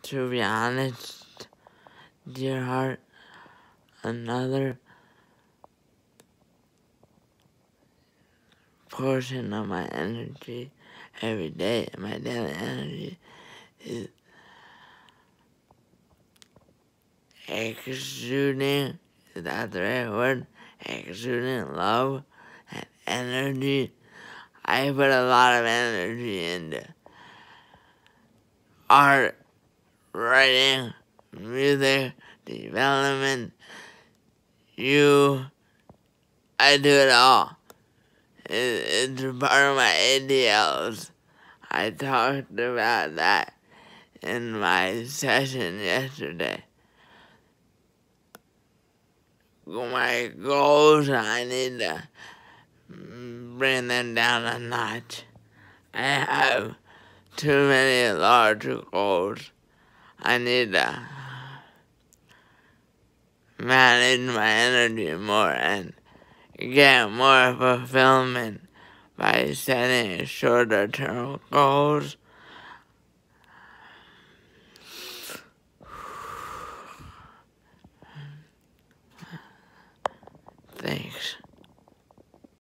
To be honest, dear heart, another portion of my energy every day, my daily energy, is exuding, is that the right word? Exuding love and energy. I put a lot of energy into art, writing, music, development. I do it all. It's part of my ADLs. I talked about that in my session yesterday. My goals, I need to bring them down a notch. I have too many large goals. I need to manage my energy more and get more fulfillment by setting shorter term goals